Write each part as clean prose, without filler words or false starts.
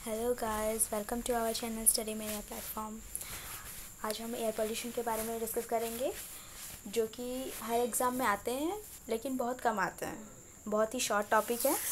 Hello guys, welcome to our channel study media platform. आज हम air pollution के बारे में डिस्कस करेंगे, जो कि हर एग्ज़ाम में आते हैं लेकिन बहुत कम आते हैं। बहुत ही शॉर्ट टॉपिक है,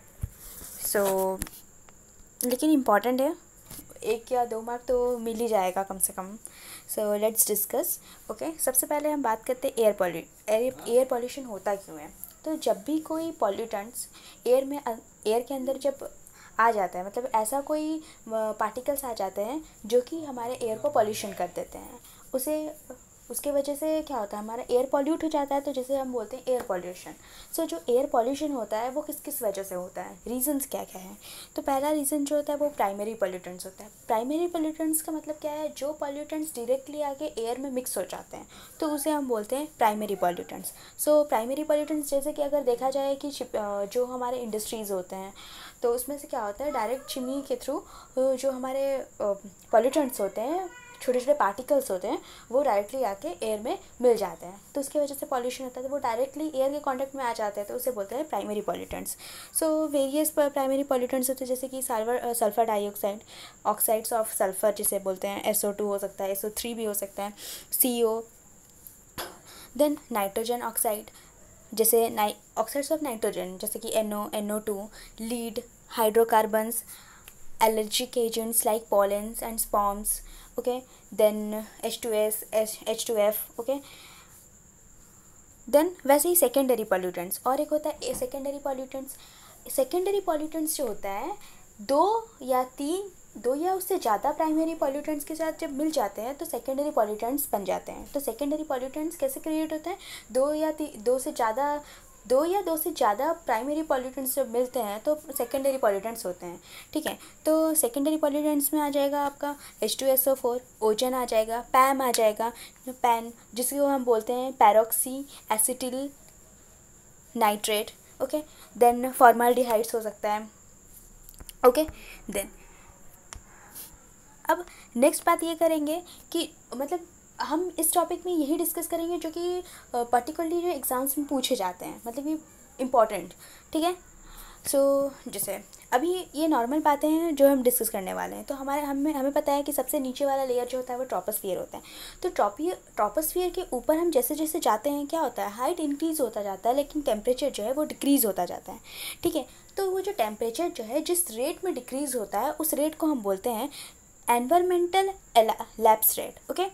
लेकिन इम्पॉर्टेंट है। 1 या 2 मार्क तो मिल ही जाएगा कम से कम। So let's discuss. ओके, सबसे पहले हम बात करते हैं एयर पोल्यूशन होता क्यों है। तो जब भी कोई पॉल्यूटेंट्स एयर के अंदर जब आ जाता है, मतलब ऐसा कोई पार्टिकल्स आ जाते हैं जो कि हमारे एयर को पॉल्यूशन कर देते हैं, उसके वजह से क्या होता है, हमारा एयर पॉल्यूट हो जाता है। तो जैसे हम बोलते हैं एयर पॉल्यूशन। सो जो एयर पॉल्यूशन होता है वो किस किस वजह से होता है, रीजंस क्या क्या है। तो पहला रीज़न जो होता है वो प्राइमरी पॉल्यूटेंट्स होता है। प्राइमरी पॉल्यूटेंट्स का मतलब क्या है, जो पॉल्यूटेंट्स डायरेक्टली आके एयर में मिक्स हो जाते हैं, तो उसे हम बोलते हैं primary pollutants. So primary pollutants जैसे कि अगर देखा जाए कि जो हमारे इंडस्ट्रीज़ होते हैं, तो उसमें से क्या होता है, डायरेक्ट चिमनी के थ्रू जो हमारे पॉल्यूटेंट्स होते हैं, छोटे छोटे पार्टिकल्स होते हैं, वो डायरेक्टली आके एयर में मिल जाते हैं। तो उसकी वजह से पॉल्यूशन होता है, तो वो डायरेक्टली एयर के कांटेक्ट में आ जाते हैं, तो उसे बोलते हैं primary pollutants. So various primary pollutants होते हैं, जैसे कि sulphur dioxide, oxides of sulphur जिसे बोलते हैं, SO2 हो सकता है, SO3 भी हो सकता है, CO। देन नाइट्रोजन ऑक्साइड, जैसे ऑक्साइड्स ऑफ नाइट्रोजन जैसे कि NO2, lead, hydrocarbons, allergic agents like pollens and spores. Okay, then H2S, H2F. Okay, then वैसे ही सेकेंडरी पॉल्यूटेंट्स, और एक होता है सेकेंडरी पॉल्यूटेंट्स। सेकेंडरी पॉल्यूटेंट्स जो होता है, दो या उससे ज़्यादा प्राइमरी पॉल्यूटेंट्स के साथ जब मिल जाते हैं तो सेकेंडरी पॉल्यूटेंट्स बन जाते हैं। तो सेकेंडरी पॉल्यूटेंट्स कैसे क्रिएट होते हैं, दो या दो से ज़्यादा प्राइमरी पॉल्यूटेंट्स जब मिलते हैं तो सेकेंडरी पॉल्यूटेंट्स होते हैं। ठीक है, तो सेकेंडरी पॉल्यूटेंट्स में आ जाएगा आपका H2SO4, ओजन आ जाएगा, पैम आ जाएगा, पैन जिसको हम बोलते हैं peroxy acetyl nitrate. Okay, then formaldehydes हो सकता है। ओके, देन अब नेक्स्ट बात ये करेंगे कि मतलब हम इस टॉपिक में यही डिस्कस करेंगे जो कि पर्टिकुलरली जो एग्ज़ाम्स में पूछे जाते हैं, मतलब ये इम्पॉर्टेंट। ठीक है, सो जैसे अभी ये नॉर्मल बातें हैं जो हम डिस्कस करने वाले हैं। तो हमें पता है कि सबसे नीचे वाला लेयर जो होता है वो ट्रॉपोस्फियर होता है। तो ट्रॉपोस्फियर के ऊपर हम जैसे जैसे जाते हैं, क्या होता है, हाइट इंक्रीज़ होता जाता है, लेकिन टेम्परेचर जो है वो डिक्रीज़ होता जाता है। ठीक है, तो वो जो टेम्परेचर जो है जिस रेट में डिक्रीज़ होता है, उस रेट को हम बोलते हैं environmental lapse rate. Okay,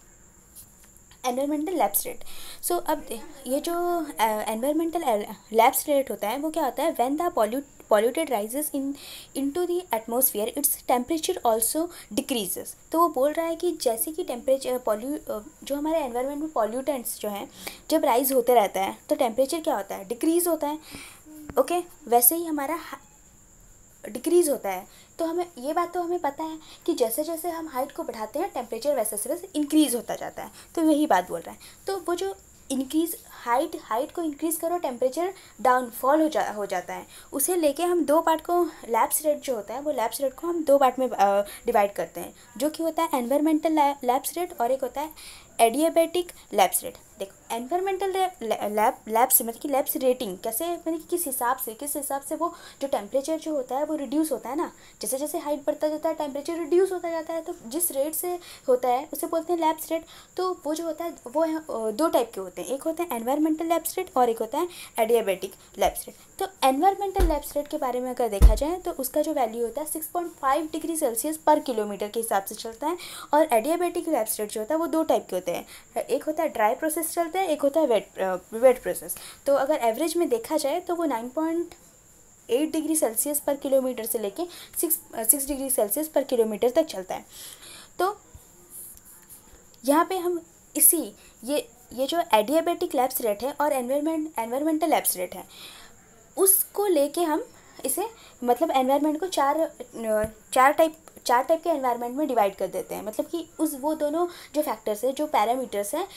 environmental lapse rate. So अब ये जो एनवायरमेंटल लैप्स रेट होता है वो क्या होता है, when the polluted rises into the atmosphere, its temperature also decreases। तो वो बोल रहा है कि जैसे कि जो हमारे एनवायरनमेंट में पॉल्यूटेंट्स जो हैं जब राइज होते रहता है तो टेम्परेचर क्या होता है, डिक्रीज़ होता है। ओके, वैसे ही हमारा डिक्रीज़ होता है। तो हमें पता है कि जैसे जैसे हम हाइट को बढ़ाते हैं टेम्परेचर वैसे वैसे इंक्रीज़ होता जाता है। तो वही बात बोल रहा है। तो वो जो इंक्रीज़ हाइट को इंक्रीज़ करो, टेम्परेचर डाउनफॉल हो जाता है। उसे लेके हम 2 पार्ट को, लैप्स रेट जो होता है वो लैप्स रेट को हम 2 पार्ट में डिवाइड करते हैं, जो कि होता है एनवायरमेंटल लैप्स रेट और एक होता है एडियाबैटिक लैप्स रेट। देखो, एनवायरमेंटल लैप्स मतलब कि लैप्स रेटिंग कैसे, मतलब कि किस हिसाब से वो जो टेम्परेचर जो होता है वो रिड्यूस होता है ना, जैसे जैसे हाइट बढ़ता जाता है टेम्परेचर रिड्यूस होता जाता है। तो जिस रेट से होता है उसे बोलते हैं लैप्स रेट। तो वो जो होता है वो है 2 टाइप के होते हैं, एक होता है एनवायरमेंटल लैप्स रेट और एक होता है एडियाबैटिक लैप्स रेट। तो एनवायरमेंटल लैप्स रेट के बारे में अगर देखा जाए तो उसका जो वैल्यू होता है 6.5 डिग्री सेल्सियस पर किलोमीटर के हिसाब से चलता है। और एडियाबैटिक लैप्स रेट जो होता है वो 2 टाइप के होते हैं, एक होता है ड्राई प्रोसेस चलता है, एक होता है वेट प्रोसेस। तो अगर एवरेज में देखा जाए तो वो 9.8 डिग्री सेल्सियस पर किलोमीटर से लेके 6 डिग्री सेल्सियस पर किलोमीटर तक चलता है। तो यहाँ पे हम ये जो एडियाबैटिक लैप्स रेट है और एनवायरमेंटल लैप्स रेट है, उसको लेके हम इसे मतलब एनवायरनमेंट को चार टाइप के एनवायरनमेंट में डिवाइड कर देते हैं। मतलब कि वो दोनों जो फैक्टर्स है, जो पैरामीटर्स हैं,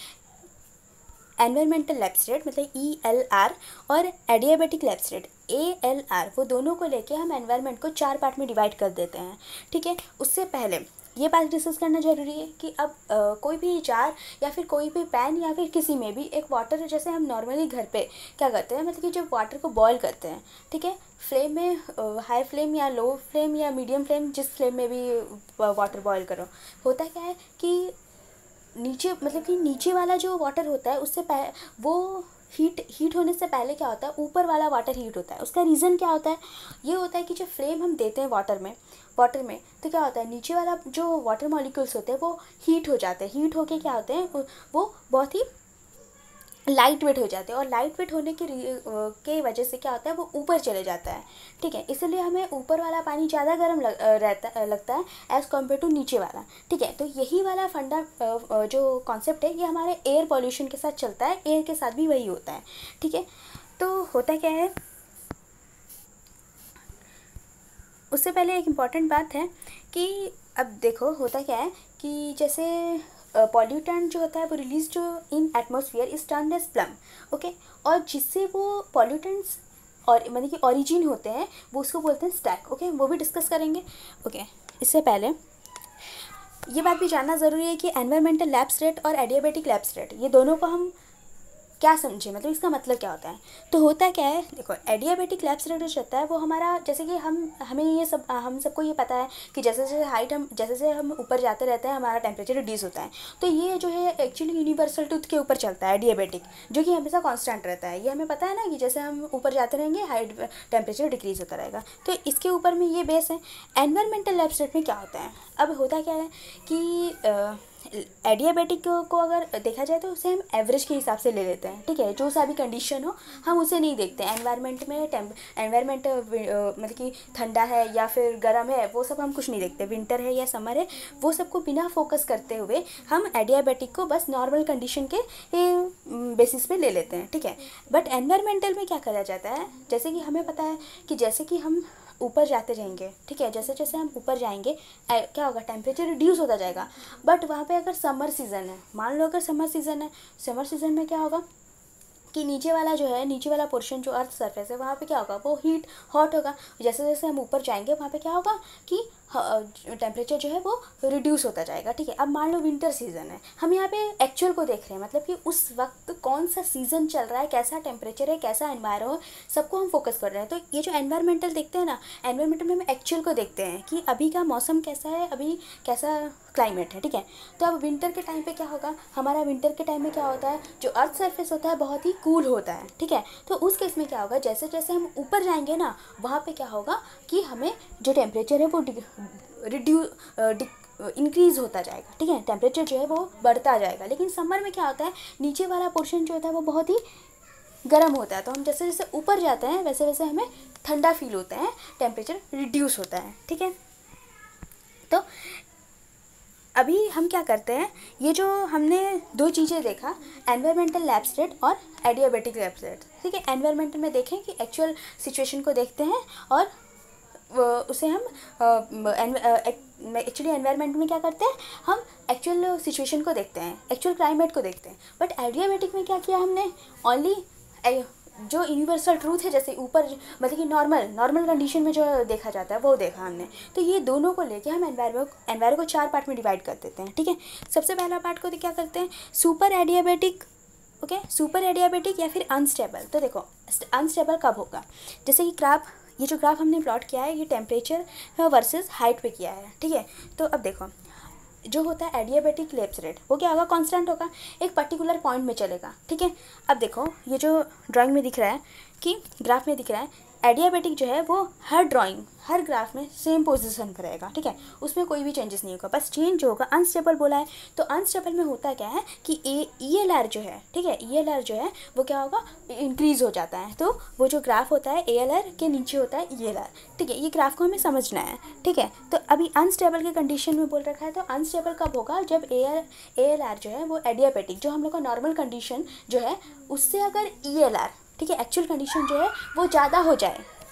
एनवायरमेंटल लैप्स रेट मतलब ELR और एडियाबैटिक लैप्स रेट ALR, वो दोनों को लेके हम एनवायरनमेंट को 4 पार्ट में डिवाइड कर देते हैं। ठीक है, उससे पहले ये बात डिस्कस करना ज़रूरी है कि अब कोई भी जार या फिर कोई भी पैन या फिर किसी में भी एक वाटर, जैसे हम नॉर्मली घर पे क्या करते हैं, मतलब कि जब वाटर को बॉयल करते हैं, ठीक है, फ्लेम में हाई फ्लेम या लो फ्लेम या मीडियम फ्लेम, जिस फ्लेम में भी वाटर बॉयल करो, होता क्या है कि नीचे, मतलब कि नीचे वाला जो वाटर होता है उससे वो हीट होने से पहले क्या होता है, ऊपर वाला वाटर हीट होता है। उसका रीज़न क्या होता है, ये होता है कि जब फ्लेम हम देते हैं वाटर में तो क्या होता है, नीचे वाला जो वाटर मॉलिक्यूल्स होते हैं वो हीट हो जाते हैं, हीट होके क्या होते हैं, वो बहुत ही लाइट वेट हो जाते हैं, और लाइट वेट होने के वजह से क्या होता है, वो ऊपर चले जाता है, ठीक है। इसलिए हमें ऊपर वाला पानी ज़्यादा गर्म लगता है एज़ कम्पेयर टू नीचे वाला, ठीक है। तो यही वाला फंडा जो कॉन्सेप्ट है, ये हमारे एयर पॉल्यूशन के साथ चलता है, एयर के साथ भी वही होता है, ठीक है। तो होता क्या है, उससे पहले एक इम्पॉर्टेंट बात है कि अब देखो होता क्या है कि जैसे पॉल्यूटेंट जो होता है वो रिलीज जो in atmosphere is turned as plume, okay, और जिससे वो पॉल्यूटेंट्स और मतलब कि ऑरिजिन होते हैं वो उसको बोलते हैं स्टैक, ओके, वो भी डिस्कस करेंगे, ओके। इससे पहले ये बात भी जानना ज़रूरी है कि एनवायरमेंटल लैप्स रेट और एडियाबेटिक लैप्स रेट, ये दोनों को हम क्या समझे, मतलब इसका मतलब क्या होता है। तो होता क्या है, देखो एडियाबेटिक लैप्स रेट जो होता है वो हमारा, जैसे कि हम सबको ये पता है कि जैसे जैसे हम ऊपर जाते रहते हैं हमारा टेम्परेचर रिड्यूस होता है। तो ये जो है एक्चुअली यूनिवर्सल ट्रूथ के ऊपर चलता है एडियाबेटिक, जो कि हमेशा कांस्टेंट रहता है। ये हमें पता है ना कि जैसे हम ऊपर जाते रहेंगे हाइट टेम्परेचर डिक्रीज होता रहेगा, तो इसके ऊपर में ये बेस है। एनवायरमेंटल लैप्स रेट में क्या होता है, अब होता क्या है कि एडियाबेटिक को अगर देखा जाए तो उसे हम एवरेज के हिसाब से ले लेते हैं, ठीक है, जो सा भी कंडीशन हो हम उसे नहीं देखते हैं। एनवायरनमेंट में एनवायरनमेंट मतलब कि ठंडा है या फिर गर्म है, वो सब हम कुछ नहीं देखते, विंटर है या समर है, वो सब को बिना फोकस करते हुए हम एडियाबेटिक को बस नॉर्मल कंडीशन के बेसिस पे ले लेते हैं, ठीक है। बट एनवायरमेंटल में क्या करा जाता है, जैसे कि हमें पता है कि जैसे कि हम ऊपर जाते रहेंगे, ठीक है, जैसे जैसे हम ऊपर जाएंगे क्या होगा, टेम्परेचर रिड्यूस होता जाएगा। बट वहाँ पे अगर समर सीज़न है, मान लो अगर समर सीज़न है, समर सीज़न में क्या होगा कि नीचे वाला पोर्शन जो अर्थ सरफेस है वहाँ पे क्या होगा, वो हॉट होगा। जैसे जैसे हम ऊपर जाएंगे वहाँ पे क्या होगा कि टेम्परेचर जो है वो रिड्यूस होता जाएगा, ठीक है। अब मान लो विंटर सीज़न है, हम यहाँ पे एक्चुअल को देख रहे हैं, मतलब कि उस वक्त कौन सा सीज़न चल रहा है, कैसा टेम्परेचर है, कैसा एनवायरमेंट, सबको हम फोकस कर रहे हैं। तो ये जो एनवायरमेंटल देखते हैं ना, एनवायरमेंटल में हम एक्चुअल को देखते हैं कि अभी का मौसम कैसा है, अभी कैसा क्लाइमेट है, ठीक है। तो अब विंटर के टाइम पे क्या होगा, हमारा विंटर के टाइम में क्या होता है, जो अर्थ सरफेस होता है बहुत ही कूल होता है, ठीक है। तो उस केस में क्या होगा, जैसे जैसे हम ऊपर जाएंगे ना, वहाँ पे क्या होगा कि हमें जो टेम्परेचर है वो इंक्रीज़ होता जाएगा, ठीक है, टेम्परेचर जो है वो बढ़ता जाएगा। लेकिन समर में क्या होता है, नीचे वाला पोर्शन जो होता है वो बहुत ही गर्म होता है, तो हम जैसे जैसे ऊपर जाते हैं वैसे वैसे हमें ठंडा फील होता है, टेम्परेचर रिड्यूस होता है, ठीक है। तो अभी हम क्या करते हैं, ये जो हमने दो चीज़ें देखा, एनवायरमेंटल लैप्स रेट और एडियाबेटिक लैप्स रेट, ठीक है। एनवायरमेंटल में देखें कि एक्चुअल सिचुएशन को देखते हैं, और उसे हम एक्चुअली एनवायरनमेंट में क्या करते हैं, हम एक्चुअल सिचुएशन को देखते हैं, एक्चुअल क्लाइमेट को देखते हैं। बट एडियाबेटिक में क्या किया हमने, ओनली जो यूनिवर्सल ट्रूथ है, जैसे ऊपर मतलब कि नॉर्मल कंडीशन में जो देखा जाता है वो देखा हमने। तो ये दोनों को लेके हम एनवायरमेंट को 4 पार्ट में डिवाइड कर देते हैं, ठीक है। सबसे पहला पार्ट को क्या करते हैं, super adiabatic, okay, super adiabatic या फिर अनस्टेबल। तो देखो अनस्टेबल कब होगा, जैसे कि ये जो ग्राफ हमने प्लॉट किया है, ये टेम्परेचर वर्सेस हाइट पे किया है, ठीक है। तो अब देखो जो होता है एडियाबेटिक लैप्स रेट, वो क्या होगा, कांस्टेंट होगा, एक पर्टिकुलर पॉइंट में चलेगा, ठीक है। अब देखो ये जो ड्राइंग में दिख रहा है कि ग्राफ में दिख रहा है, एडियाबेटिक जो है वो हर ग्राफ में सेम पोजीशन पर रहेगा, ठीक है, उसमें कोई भी चेंजेस नहीं होगा। बस चेंज जो होगा, अनस्टेबल बोला है, तो अनस्टेबल में होता क्या है कि ELR जो है, ठीक है, ELR जो है वो क्या होगा, इंक्रीज़ हो जाता है। तो वो जो ग्राफ होता है ALR के नीचे होता है ELR, ठीक है, ये ग्राफ को हमें समझना है, ठीक है। तो अभी अनस्टेबल के कंडीशन में बोल रखा है, तो अनस्टेबल कब होगा, जब ALR जो है वो एडियाबेटिक, जो हम लोग का नॉर्मल कंडीशन जो है उससे अगर ELR, ठीक है, एक्चुअल कंडीशन जो है वो ज़्यादा हो जाए,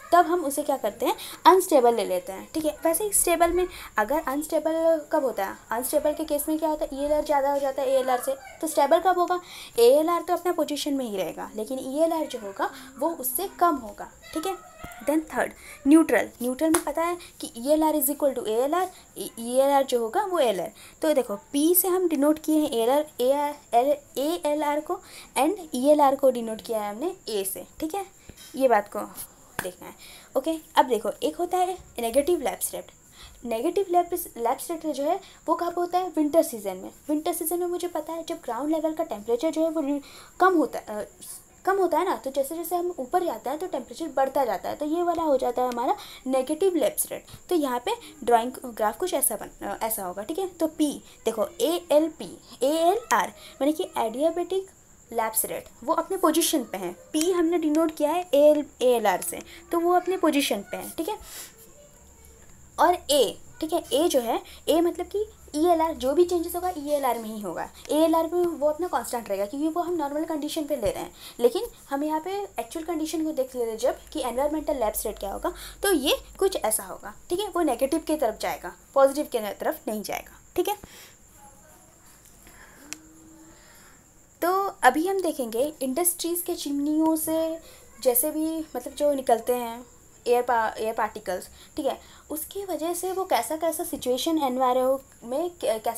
तब हम उसे क्या करते हैं, अनस्टेबल ले लेते हैं। ठीक है, वैसे ही स्टेबल में अगर अनस्टेबल कब होता है, अनस्टेबल के केस में क्या होता है, ELR ज़्यादा हो जाता है ALR से, तो स्टेबल कब होगा, ALR तो अपना पोजीशन में ही रहेगा, लेकिन ELR जो होगा वो उससे कम होगा। ठीक है, देन थर्ड न्यूट्रल। न्यूट्रल में पता है कि ELR is equal to ALR, ELR जो होगा वो LR। तो देखो P से हम डिनोट किए हैं ALR को, एंड ELR को डिनोट किया है हमने A से। ठीक है, ये बात को देखना है। ओके, अब देखो एक होता है negative lapse rate. Negative lapse rate जो है वो कब होता है, विंटर सीजन में। विंटर सीजन में मुझे पता है जब ग्राउंड लेवल का टेम्परेचर जो है वो कम होता है ना, तो जैसे जैसे हम ऊपर जाते हैं तो टेम्परेचर बढ़ता जाता है, तो ये वाला हो जाता है हमारा नेगेटिव लैप्स रेट। तो यहाँ पे ड्राइंग ग्राफ कुछ ऐसा होगा। ठीक है, तो P देखो ALR माने कि एडियाबेटिक लैप्स रेट, वो अपने पोजीशन पे हैं। P हमने डिनोट किया है ALR से, तो वो अपने पोजीशन पे है। ठीक है, और A, ठीक है, A जो है, A मतलब कि ELR जो भी चेंजेस होगा ELR में ही होगा। ALR में वो अपना कांस्टेंट रहेगा, क्योंकि वो हम नॉर्मल कंडीशन पे ले रहे हैं। लेकिन हम यहाँ पे एक्चुअल कंडीशन को देख ले रहे हैं जब कि एनवायरमेंटल लैप्स रेट क्या होगा, तो ये कुछ ऐसा होगा। ठीक है, वो नेगेटिव की तरफ जाएगा, पॉजिटिव की तरफ नहीं जाएगा। ठीक है, तो अभी हम देखेंगे इंडस्ट्रीज़ के चिमनियों से जैसे भी मतलब जो निकलते हैं एयर पार्टिकल्स। ठीक है, उसकी वजह से वो कैसा कैसा सिचुएशन एनवायरमेंट में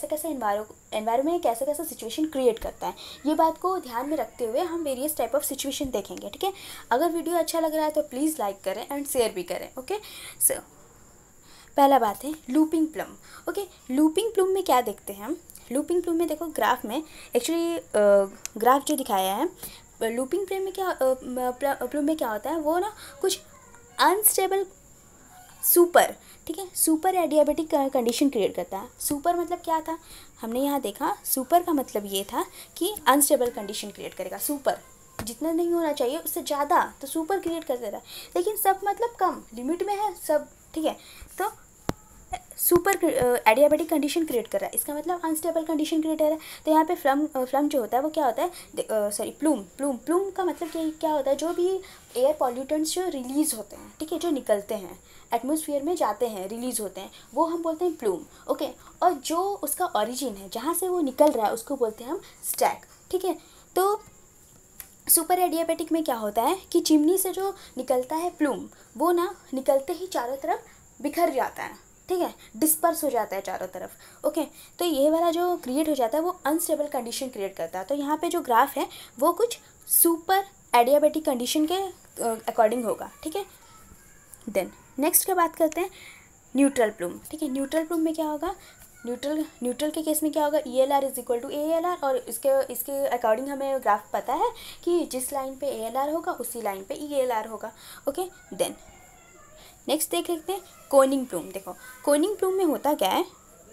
कैसा कैसा सिचुएशन क्रिएट करता है, ये बात को ध्यान में रखते हुए हम वेरियस टाइप ऑफ सिचुएशन देखेंगे। ठीक है, अगर वीडियो अच्छा लग रहा है तो प्लीज़ लाइक करें एंड शेयर भी करें। ओके, सो पहला बात है looping plume. Okay, looping plume में क्या देखते हैं हम, लूपिंग प्लम में देखो ग्राफ में एक्चुअली ग्राफ जो दिखाया है लूपिंग प्लम में क्या होता है, वो ना कुछ अनस्टेबल सुपर, ठीक है, सुपर एडियाबेटिक कंडीशन क्रिएट करता है। सुपर मतलब क्या था, हमने यहाँ देखा सुपर का मतलब ये था कि अनस्टेबल कंडीशन क्रिएट करेगा। सुपर जितना नहीं होना चाहिए उससे ज़्यादा, तो सुपर क्रिएट कर देता है, लेकिन सब मतलब कम लिमिट में है सब। ठीक है, तो सुपर एडियाबेटिक कंडीशन क्रिएट कर रहा है, इसका मतलब अनस्टेबल कंडीशन क्रिएट कर रहा है। तो यहाँ पे फ्लम जो होता है वो क्या होता है, सॉरी प्लूम का मतलब क्या होता है, जो भी एयर पॉल्यूटेंट्स जो रिलीज़ होते हैं, ठीक है, जो निकलते हैं एटमॉस्फेयर में जाते हैं, रिलीज़ होते हैं, वो हम बोलते हैं प्लूम। ओके, और जो उसका ओरिजिन है जहाँ से वो निकल रहा है उसको बोलते हैं हम स्टैक। ठीक है, तो सुपर एडियाबेटिक में क्या होता है कि चिमनी से जो निकलता है प्लूम, वो ना निकलते ही चारों तरफ बिखर जाता है। ठीक है, डिस्पर्स हो जाता है चारों तरफ। ओके, तो ये वाला जो क्रिएट हो जाता है वो अनस्टेबल कंडीशन क्रिएट करता है। तो यहाँ पे जो ग्राफ है वो कुछ सुपर एडियाबेटिक कंडीशन के अकॉर्डिंग होगा। ठीक है, देन नेक्स्ट का बात करते हैं न्यूट्रल प्लूम। ठीक है, न्यूट्रल प्लूम में क्या होगा, न्यूट्रल के केस में क्या होगा, ELR is equal to ALR, और इसके अकॉर्डिंग हमें ग्राफ पता है कि जिस लाइन पे ALR होगा उसी लाइन पे ELR होगा। ओके, देन नेक्स्ट देख लेते हैं कोनिंग प्लूम। देखो कोनिंग प्लूम में होता क्या है,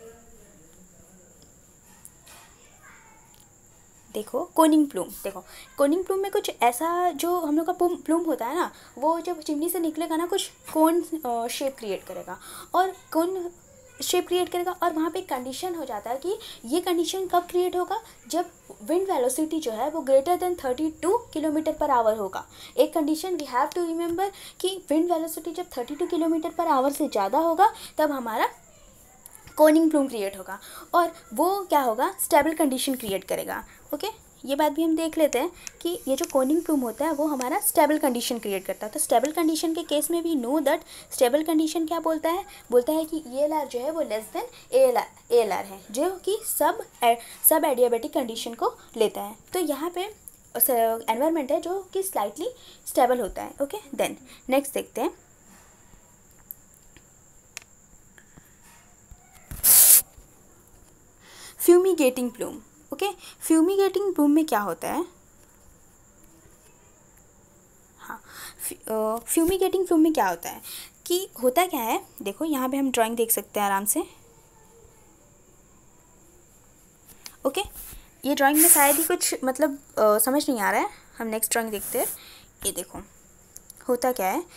देखो कोनिंग प्लूम में कुछ ऐसा जो हम लोग का प्लूम होता है ना, वो जब चिमनी से निकलेगा ना कुछ कोन शेप क्रिएट करेगा, और वहाँ पे एक कंडीशन हो जाता है कि ये कंडीशन कब क्रिएट होगा, जब विंड वेलोसिटी जो है वो greater than 32 kilometre per hour होगा। एक condition we have to remember कि विंड वेलोसिटी जब 32 किलोमीटर पर आवर से ज़्यादा होगा तब हमारा कोनिंग प्लूम क्रिएट होगा, और वो क्या होगा, स्टेबल कंडीशन क्रिएट करेगा। ओके, ये बात भी हम देख लेते हैं कि ये जो कोनिंग प्लूम होता है वो हमारा स्टेबल कंडीशन क्रिएट करता है। तो स्टेबल कंडीशन के केस में भी नो दैट स्टेबल कंडीशन क्या बोलता है कि ELR जो है वो लेस देन ALR है, जो कि सब एडियाबेटिक कंडीशन को लेता है। तो यहाँ पे एनवायरनमेंट है जो कि स्लाइटली स्टेबल होता है। ओके, देन नेक्स्ट देखते हैं fumigating plume. Okay, fumigating plume में क्या होता है, हाँ, फ्यूमिगेटिंग प्लूम में क्या होता है कि होता क्या है, देखो यहाँ पे हम ड्राइंग देख सकते हैं आराम से। ओके, ये ड्राइंग में शायद ही कुछ मतलब समझ नहीं आ रहा है, हम नेक्स्ट ड्राइंग देखते हैं। ये देखो होता क्या है,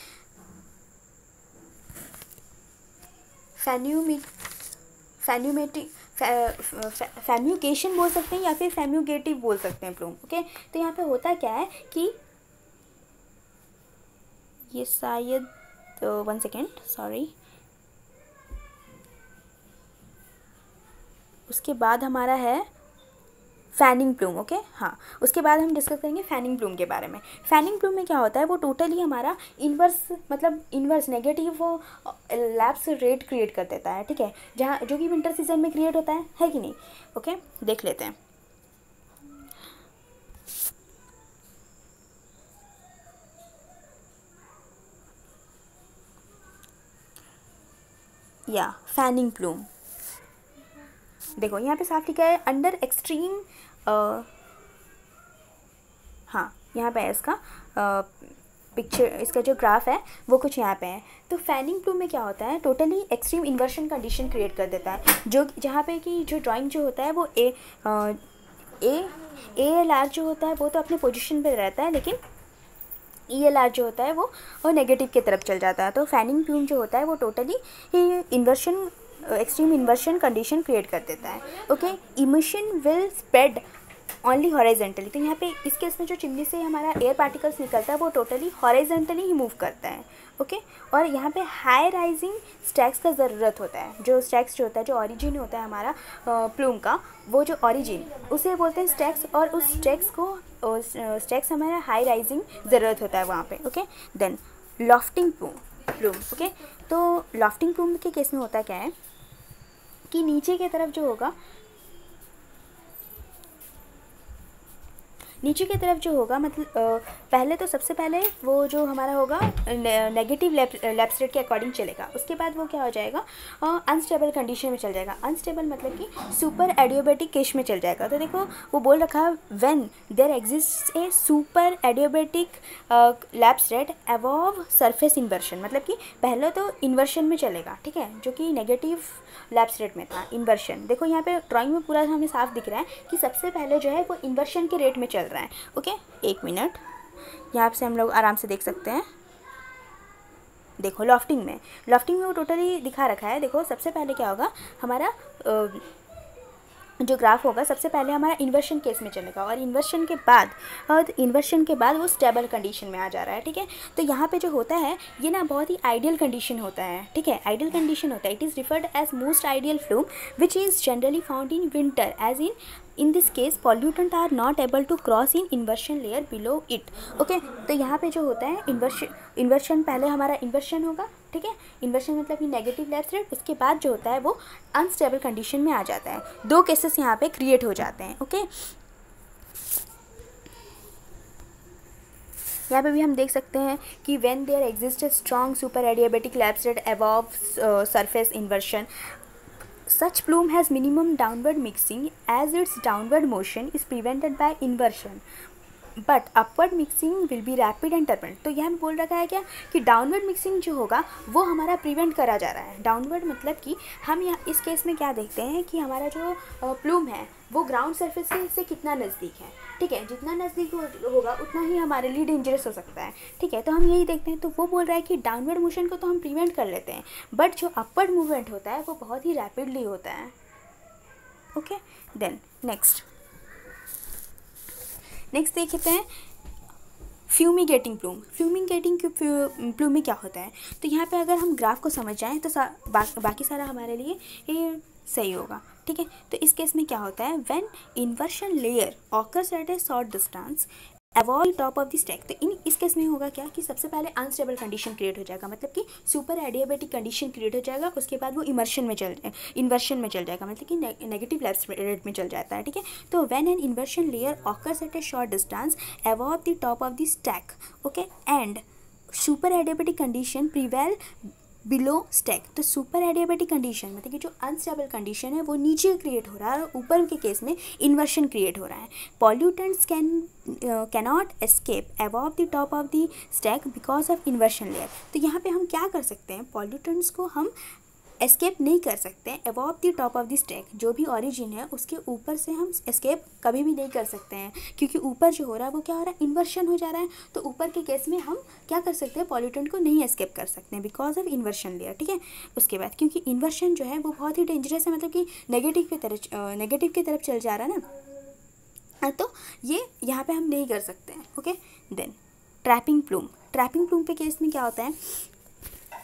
फैम्यूगेशन बोल सकते हैं या फिर फैम्यूगेटिव बोल सकते हैं प्लूम। ओके, तो यहाँ पे होता क्या है कि ये शायद तो 1 सेकेंड, सॉरी। उसके बाद हमारा है फैनिंग प्लूम। ओके, हाँ, उसके बाद हम डिस्कस करेंगे फैनिंग प्लूम के बारे में। फैनिंग प्लूम में क्या होता है, वो टोटली हमारा इन्वर्स, मतलब inverse negative lapse rate create कर देता है, ठीक है, जहाँ जो कि विंटर सीजन में क्रिएट होता है कि नहीं। ओके, देख लेते हैं। या फैनिंग प्लूम देखो यहाँ पे साफ लिखा है अंडर एक्सट्रीम, हाँ यहाँ पे है इसका पिक्चर, इसका जो ग्राफ है वो कुछ यहाँ पे है। तो फैनिंग प्लूम में क्या होता है, totally extreme inversion condition create कर देता है, जो जहाँ पे कि जो ड्राइंग जो होता है वो एल आर जो होता है वो तो अपने पोजीशन पे रहता है, लेकिन ELR जो होता है वो नेगेटिव की तरफ चल जाता है। तो फैनिंग प्लूम जो होता है वो totally inversion, extreme inversion condition create कर देता है। Okay, emission will spread only horizontally. तो यहाँ पे इस केस में जो चिमनी से हमारा एयर पार्टिकल्स निकलता है वो टोटली हॉरिजेंटली ही मूव करता है। ओके, और यहाँ पे हाई राइजिंग स्टैक्स का ज़रूरत होता है। जो स्टैक्स जो होता है, जो ओरिजिन होता है हमारा प्लूम का, वो जो ओरिजिन उसे बोलते हैं स्टैक्स, और उस स्टैक्स को स्टैक्स हमारा हाई राइजिंग ज़रूरत होता है वहाँ पे। Okay, then lofting plume. Okay, तो लॉफ्टिंग प्लूम के केस में होता क्या है कि नीचे की तरफ जो होगा, नीचे की तरफ जो होगा, मतलब पहले तो सबसे पहले वो जो हमारा होगा नेगेटिव लैप्स रेट के अकॉर्डिंग चलेगा। उसके बाद वो क्या हो जाएगा, अनस्टेबल कंडीशन में चल जाएगा। अनस्टेबल मतलब कि सुपर एडियोबेटिक केस में चल जाएगा। तो देखो वो बोल रखा है when there exist a super adiabatic lapse rate above surface inversion, मतलब कि पहले तो इन्वर्शन में चलेगा, ठीक है, जो कि नेगेटिव लैप्स रेट में था इन्वर्शन। देखो यहाँ पे ड्राइंग में पूरा हमें साफ दिख रहा है कि सबसे पहले जो है वो इन्वर्शन के रेट में चल रहा है। ओके, 1 मिनट, यहाँ से हम लोग आराम से देख सकते हैं। देखो लॉफ्टिंग में वो टोटली दिखा रखा है। देखो सबसे पहले क्या होगा, हमारा जो ग्राफ होगा सबसे पहले हमारा इन्वर्शन केस में चलेगा, और इन्वर्शन के बाद वो स्टेबल कंडीशन में आ जा रहा है, ठीक है। तो यहाँ पे जो होता है ये ना बहुत ही आइडियल कंडीशन होता है, ठीक है, आइडियल कंडीशन होता है। It is referred as most ideal plume which is generally found in winter, as in this case pollutant are not able to cross in inversion layer below it. Okay, तो यहाँ पे जो होता है inversion पहले हमारा इन्वर्शन होगा, ठीक है, इन्वर्शन मतलब कि नेगेटिव लैप्स रेट, उसके बाद जो होता है वो अनस्टेबल कंडीशन में आ जाता है। 2 केसेस यहाँ पे क्रिएट हो जाते हैं। ओके, यहाँ पे भी हम देख सकते हैं कि when there exist a strong super adiabatic lapse rate above surface inversion, such plume has minimum downward mixing as its downward motion is prevented by inversion, but upward mixing will be rapid and turbulent. तो यह बोल रखा है क्या कि downward mixing जो होगा वो हमारा प्रिवेंट करा जा रहा है। डाउनवर्ड मतलब कि हम यहाँ इस केस में क्या देखते हैं कि हमारा जो प्लूम है वो ग्राउंड सरफेस से कितना नज़दीक है, ठीक है, जितना नज़दीक होगा उतना ही हमारे लिए डेंजरस हो सकता है, ठीक है। तो हम यही देखते हैं। तो वो बोल रहा है कि डाउनवर्ड मोशन को तो हम प्रिवेंट कर लेते हैं, बट जो अपवर्ड मूवमेंट होता है वो बहुत ही रैपिडली होता है। ओके, देन नेक्स्ट देखते हैं फ्यूमिगेटिंग प्लूम। फ्यूमिगेटिंग प्लूम में क्या होता है, तो यहाँ पे अगर हम ग्राफ को समझ जाएं तो बाकी सारा हमारे लिए ये सही होगा, ठीक है। तो इस केस में क्या होता है, when inversion layer occurs at a short distance avoid top of the stack. तो इस केस में होगा क्या कि सबसे पहले अनस्टेबल कंडीशन क्रिएट हो जाएगा, मतलब कि सुपर एडियाबेटिक कंडीशन क्रिएट हो जाएगा। उसके बाद वो इन्वर्शन में चल जाएगा, मतलब कि नेगेटिव लैप्स रेट में चल जाता है, ठीक है। तो when an inversion layer occurs at a short distance above the top of the stack, okay, and super adiabatic condition prevail below stack. तो सुपर एडियाबेटिक कंडीशन मतलब कि जो अनस्टेबल कंडीशन है वो नीचे क्रिएट हो रहा है, और ऊपर के केस में इन्वर्शन क्रिएट हो रहा है। Pollutants cannot escape above the top of the stack because of inversion layer. तो यहाँ पे हम क्या कर सकते हैं, पॉल्यूटेंट्स को हम एस्केप नहीं कर सकते हैं above the top of the stack. जो भी ओरिजिन है उसके ऊपर से हम एस्केप कभी भी नहीं कर सकते हैं, क्योंकि ऊपर जो हो रहा है वो क्या हो रहा है, इन्वर्शन हो जा रहा है। तो ऊपर के केस में हम क्या कर सकते हैं, पॉल्यूटेंट को नहीं एस्केप कर सकते हैं बिकॉज ऑफ इन्वर्शन लेयर, ठीक है। उसके बाद क्योंकि इन्वर्शन जो है वो बहुत ही डेंजरस है, मतलब कि नेगेटिव की तरफ चल जा रहा है ना, तो ये यहाँ पे हम नहीं कर सकते हैं। ओके, देन ट्रैपिंग प्लूम पे केस में क्या होता है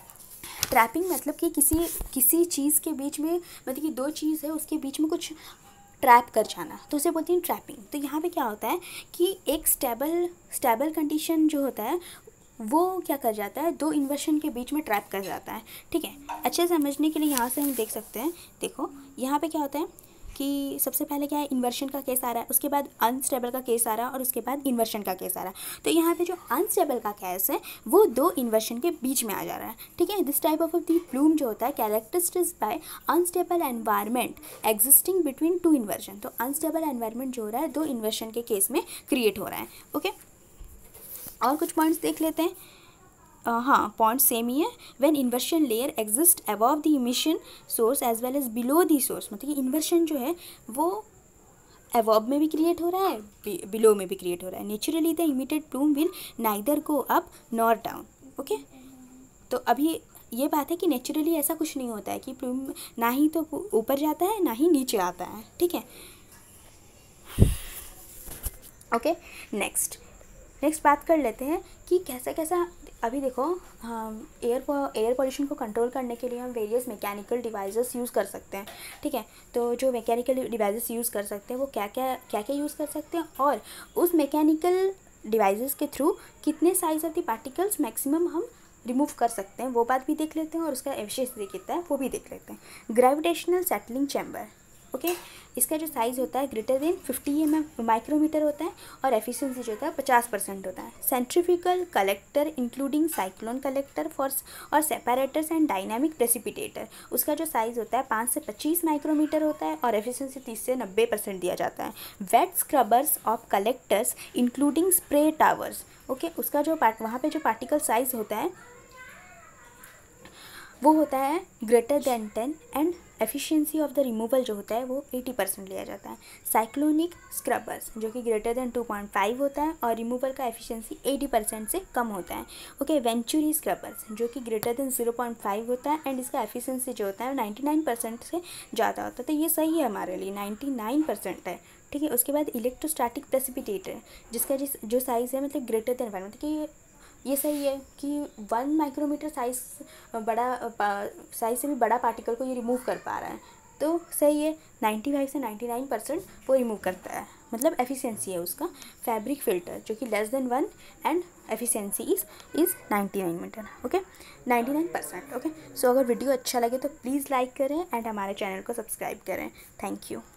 ट्रैपिंग मतलब कि किसी चीज़ के बीच में, मतलब कि दो चीज़ है उसके बीच में कुछ ट्रैप कर जाना, तो उसे बोलते हैं ट्रैपिंग। तो यहाँ पे क्या होता है कि एक स्टेबल कंडीशन जो होता है वो क्या कर जाता है, दो इन्वर्शन के बीच में ट्रैप कर जाता है। ठीक है, अच्छे से समझने के लिए यहाँ से हम देख सकते हैं। देखो यहाँ पे क्या होता है कि सबसे पहले क्या है, इन्वर्शन का केस आ रहा है, उसके बाद अनस्टेबल का केस आ रहा है, और उसके बाद इन्वर्शन का केस आ रहा है। तो यहाँ पे जो अनस्टेबल का केस है वो दो इन्वर्शन के बीच में आ जा रहा है। ठीक है, this type of the plume जो होता है characteristics by unstable environment existing between two inversion. तो अनस्टेबल एनवायरनमेंट जो हो रहा है दो इन्वर्शन के केस में क्रिएट हो रहा है। ओके, और कुछ पॉइंट्स देख लेते हैं। हाँ, पॉइंट सेम ही है। When inversion layer exist above the emission source as well as below the source, मतलब कि इन्वर्शन जो है वो अबव में भी क्रिएट हो रहा है, बिलो में भी क्रिएट हो रहा है। Naturally the emitted plume will neither go up nor down. Okay, तो अभी ये बात है कि नेचुरली ऐसा कुछ नहीं होता है कि प्लूम ना ही तो ऊपर जाता है ना ही नीचे आता है। ठीक है, ओके, नेक्स्ट बात कर लेते हैं कि कैसा अभी देखो, एयर पोल्यूशन को कंट्रोल करने के लिए हम वेरियस मैकेनिकल डिवाइसेस यूज़ कर सकते हैं। ठीक है, तो जो मैकेनिकल डिवाइसेस यूज़ कर सकते हैं वो क्या यूज़ कर सकते हैं, और उस मैकेनिकल डिवाइसेस के थ्रू कितने size of the particles maximum हम रिमूव कर सकते हैं, वो बात भी देख लेते हैं, और उसका एफिशिएंसी कितना है वो भी देख लेते हैं। ग्रेविटेशनल सेटलिंग चैम्बर, ओके, इसका जो साइज़ होता है ग्रेटर देन 50 माइक्रोमीटर होता है, और एफिशिएंसी जो होता है 50% होता है। Centrifugal collector including cyclone collector और सेपरेटर्स एंड डायनामिक प्रेसिपिटेटर, उसका जो साइज़ होता है 5 से 25 माइक्रोमीटर होता है, और एफिशिएंसी 30 से 90% दिया जाता है। Wet scrubbers of collectors including spray towers, okay, उसका जो वहाँ पे जो पार्टिकल साइज़ होता है वो होता है greater than 10, and efficiency of the removal जो होता है वो 80% लिया जाता है। साइक्लोनिक स्क्रबर्स जो कि ग्रेटर देन 2.5 होता है, और रिमूवल का एफिशिएंसी 80% से कम होता है। ओके, वेंचुरी स्क्रबर्स जो कि ग्रेटर देन 0.5 होता है, एंड इसका एफिशिएंसी जो होता है 99% से ज़्यादा होता है। तो ये सही है हमारे लिए, 99% है। ठीक है, उसके बाद इलेक्ट्रोस्टैटिक प्रेसिपिटेटर जिसका जो साइज़ है मतलब ग्रेटर देन 1, मतलब कि ये सही है कि 1 माइक्रोमीटर साइज़ से भी बड़ा पार्टिकल को ये रिमूव कर पा रहा है, तो सही है। 95 से 99% वो रिमूव करता है, मतलब एफिशिएंसी है उसका। फैब्रिक फिल्टर जो कि less than 1, and efficiency is 99 meter, okay, 99%। Okay, so अगर वीडियो अच्छा लगे तो प्लीज़ लाइक करें एंड हमारे चैनल को सब्सक्राइब करें। Thank you.